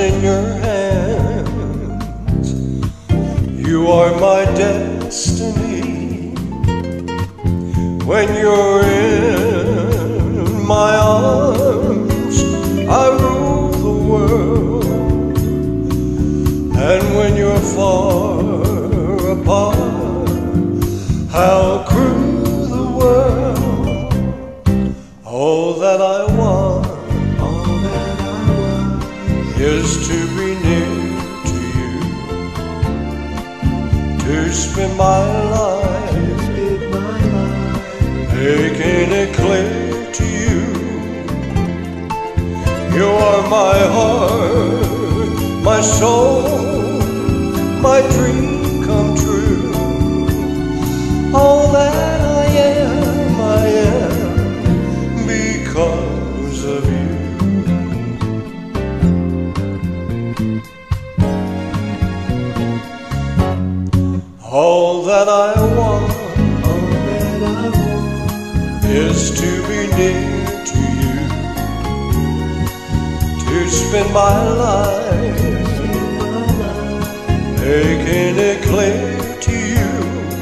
in your hands. You are my destiny. When you're in my arms, I rule the world. And when you're far apart, I'll crew the world. All that I want is to be near to you, to spend my life, making it clear to you. You are my heart, my soul, my dream come true. All that I am because of you. All that I want is to be near to you, to spend my life, making it clear to you.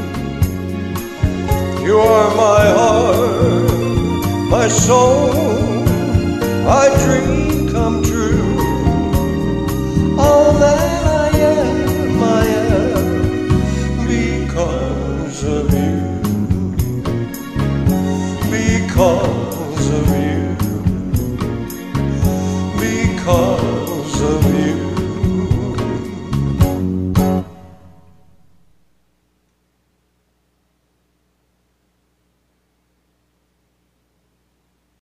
You are my heart, my soul, my dream come true. All that I am because of you.